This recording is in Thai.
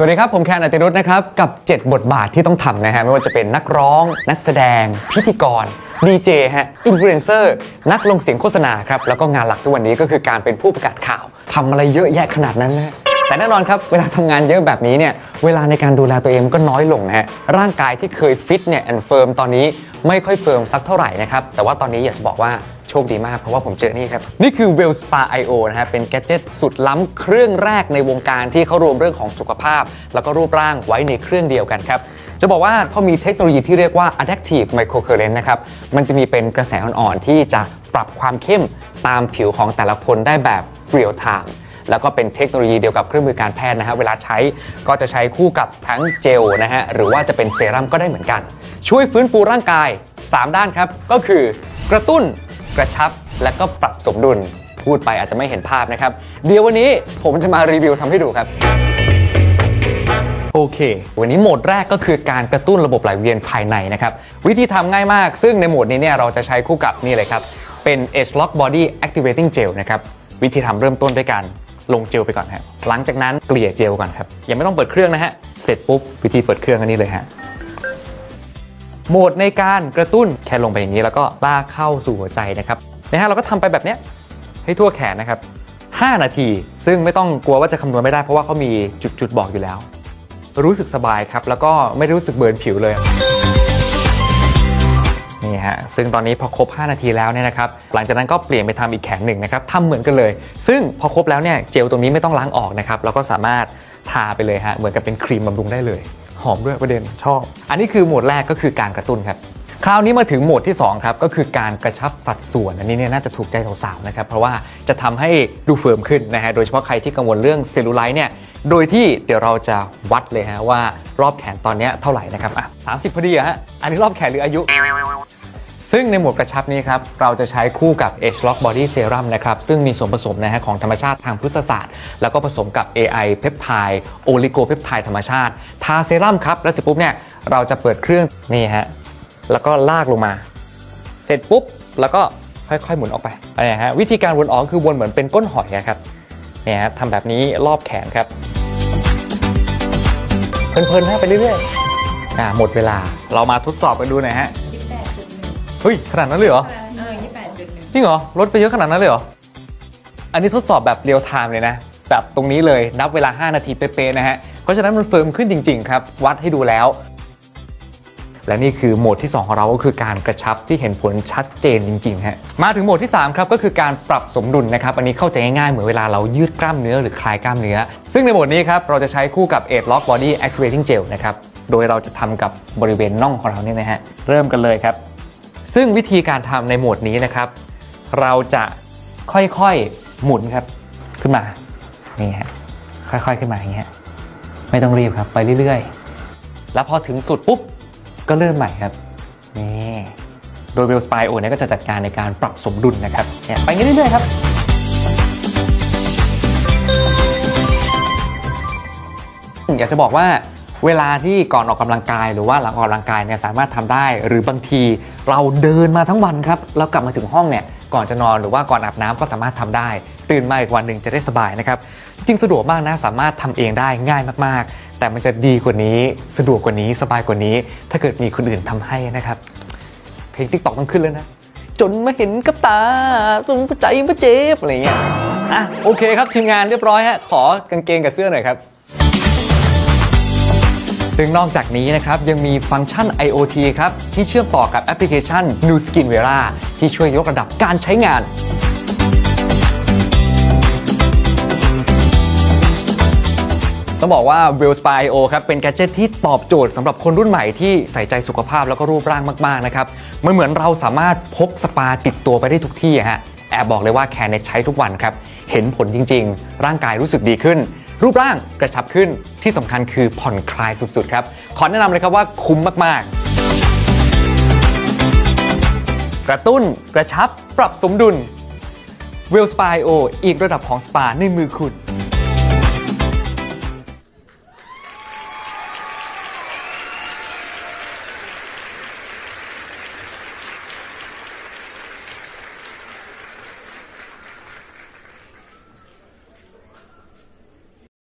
วัสดีครับผมแคน อติรุธนะครับกับ7บทบาทที่ต้องทำนะฮะไม่ว่าจะเป็นนักร้องนักแสดงพิธีกรดีเจฮะอินฟลูเอนเซอร์นักลงเสียงโฆษณาครับแล้วก็งานหลักทุกวันนี้ก็คือการเป็นผู้ประกาศข่าวทำอะไรเยอะแยะขนาดนั้นนะแต่แน่นอนครับเวลาทำงานเยอะแบบนี้เนี่ยเวลาในการดูแลตัวเองก็น้อยลงนะฮะร่างกายที่เคยฟิตเนี่ยแอนด์เฟิร์มตอนนี้ไม่ค่อยเฟิร์มสักเท่าไหร่นะครับแต่ว่าตอนนี้อยากจะบอกว่าโชคดีมากเพราะว่าผมเจอนี่ครับนี่คือ WellSpa IO นะฮะเป็นแกดเจ็ตสุดล้ำเครื่องแรกในวงการที่เขารวมเรื่องของสุขภาพแล้วก็รูปร่างไว้ในเครื่องเดียวกันครับจะบอกว่าเขามีเทคโนโลยีที่เรียกว่า Adaptive Microcurrent นะครับมันจะมีเป็นกระแสอ่อนๆที่จะปรับความเข้มตามผิวของแต่ละคนได้แบบ Real Time แล้วก็เป็นเทคโนโลยีเดียวกับเครื่องมือการแพทย์นะฮะเวลาใช้ก็จะใช้คู่กับทั้งเจลนะฮะหรือว่าจะเป็นเซรั่มก็ได้เหมือนกันช่วยฟื้นฟูร่างกาย3ด้านครับก็คือกระตุ้นกระชับและก็ปรับสมดุลพูดไปอาจจะไม่เห็นภาพนะครับเดี๋ยววันนี้ผมจะมารีวิวทำให้ดูครับโอเควันนี้โหมดแรกก็คือการกระตุ้นระบบไหลเวียนภายในนะครับวิธีทำง่ายมากซึ่งในโหมดนี้เนี่ยเราจะใช้คู่กับนี่เลยครับเป็น Agelock Body Activating Gel นะครับวิธีทำเริ่มต้นด้วยการลงเจลไปก่อนครับหลังจากนั้นเกลี่ยเจลก่อนครับยังไม่ต้องเปิดเครื่องนะฮะเสร็จปุ๊บวิธีเปิดเครื่องอันนี้เลยฮะโหมดในการกระตุ้นแค่ลงไปอย่างนี้แล้วก็ลากเข้าสู่หัวใจนะครับเราก็ทำไปแบบนี้ให้ทั่วแขนนะครับ5 นาทีซึ่งไม่ต้องกลัวว่าจะคำนวณไม่ได้เพราะว่าเขามีจุดบอกอยู่แล้วรู้สึกสบายครับแล้วก็ไม่รู้สึกเบิร์นผิวเลยนี่ฮะซึ่งตอนนี้พอครบ5 นาทีแล้วเนี่ยนะครับหลังจากนั้นก็เปลี่ยนไปทำอีกแขนหนึ่งนะครับทำเหมือนกันเลยซึ่งพอครบแล้วเนี่ยเจลตรงนี้ไม่ต้องล้างออกนะครับแล้วก็สามารถทาไปเลยฮะเหมือนกับเป็นครีมบำรุงได้เลยหอมด้วยประเด็นชอบอันนี้คือโหมดแรกก็คือการกระตุ้นครับคราวนี้มาถึงโหมดที่2ครับก็คือการกระชับสัดส่วนอันนี้เนี่ยน่าจะถูกใจสาวๆนะครับเพราะว่าจะทำให้ดูเฟิร์มขึ้นนะฮะโดยเฉพาะใครที่กังวลเรื่องเซลลูไลท์เนี่ยโดยที่เดี๋ยวเราจะวัดเลยฮะว่ารอบแขนตอนนี้เท่าไหร่นะครับ30พอดีฮะอันนี้รอบแขนหรืออายุซึ่งในโหมดกระชับนี้ครับเราจะใช้คู่กับ Agelock Body Serum นะครับซึ่งมีส่วนผสมนะฮะของธรรมชาติทางพฤกษศาสตร์แล้วก็ผสมกับ AI เพปไทด์โอลิโกเพปไทด์ธรรมชาติทาเซรั่มครับแล้วเสร็จปุ๊บเนี่ยเราจะเปิดเครื่องนี่ฮะแล้วก็ลากลงมาเสร็จปุ๊บแล้วก็ค่อยๆหมุนออกไปฮะวิธีการวนออกคือวนเหมือนเป็นก้นหอยครับเนี่ยฮะทำแบบนี้รอบแขนครับเพลินๆไปเรื่อยๆหมดเวลาเรามาทดสอบกันดูหน่อยฮะเฮ้ยขนาดนั้นเลยเหรอ28.1จริงเหรอลดไปเยอะขนาดนั้นเลยเหรออันนี้ทดสอบแบบเรียลไทม์เลยนะแบบตรงนี้เลยนับเวลา5 นาทีเป๊ะๆนะฮะเพราะฉะนั้นมันเฟิร์มขึ้นจริงๆครับวัดให้ดูแล้วและนี่คือโหมดที่2ของเราก็คือการกระชับที่เห็นผลชัดเจนจริงๆฮะมาถึงโหมดที่3ครับก็คือการปรับสมดุลนะครับอันนี้เข้าใจง่ายๆเหมือนเวลาเรายืดกล้ามเนื้อหรือคลายกล้ามเนื้อซึ่งในโหมดนี้ครับเราจะใช้คู่กับ Agelock Body Activating Gel นะครับโดยเราจะทำกับบริเวณน่องของเราเนี่ยนะฮะเริ่มกันเลยครับซึ่งวิธีการทำในโหมดนี้นะครับเราจะค่อยๆหมุนครับขึ้นมานี่ฮะค่อยๆขึ้นมาอย่างเงี้ยไม่ต้องรีบครับไปเรื่อยๆแล้วพอถึงสุดปุ๊บก็เริ่มใหม่ครับนี่โดย WellSpa IO เนี่ยก็จะจัดการในการปรับสมดุลนะครับเนี่ยไปเรื่อยๆครับอยากจะบอกว่าเวลาที่ก่อนออกกำลังกายหรือว่าหลังออกกำลังกายเนี่ยสามารถทำได้หรือบางทีเราเดินมาทั้งวันครับแล้วกลับมาถึงห้องเนี่ยก่อนจะนอนหรือว่าก่อนอาบน้ำก็สามารถทำได้ตื่นมาอีกวันหนึ่งจะได้สบายนะครับจริงสะดวกมากนะสามารถทำเองได้ง่ายมากๆแต่มันจะดีกว่านี้สะดวกกว่านี้สบายกว่านี้ถ้าเกิดมีคนอื่นทำให้นะครับเพลง TikTok ต้องขึ้นแล้วนะจนมาเห็นกับตาจนใจมาเจ็บอะไรเงี้ยโอเคครับทีมงานเรียบร้อยฮะขอกางเกงกับเสื้อหน่อยครับซึ่งนอกจากนี้นะครับยังมีฟังก์ชัน IoT ครับที่เชื่อมต่อกับแอปพลิเคชัน Nu Skin Vera ที่ช่วยยกระดับการใช้งานต้องบอกว่า WellSpa IO ครับเป็นแกดเจ็ตที่ตอบโจทย์สำหรับคนรุ่นใหม่ที่ใส่ใจสุขภาพแล้วก็รูปร่างมากๆนะครับมันเหมือนเราสามารถพกสปาติดตัวไปได้ทุกที่ฮะแอบบอกเลยว่าแคนใช้ทุกวันครับเห็นผลจริงๆร่างกายรู้สึกดีขึ้นรูปร่างกระชับขึ้นที่สำคัญคือผ่อนคลายสุดๆครับขอแนะนำเลยครับว่าคุ้มมากๆกระตุ้นกระชับปรับสมดุล WellSpa IO อีกระดับของสปาในมือคุณ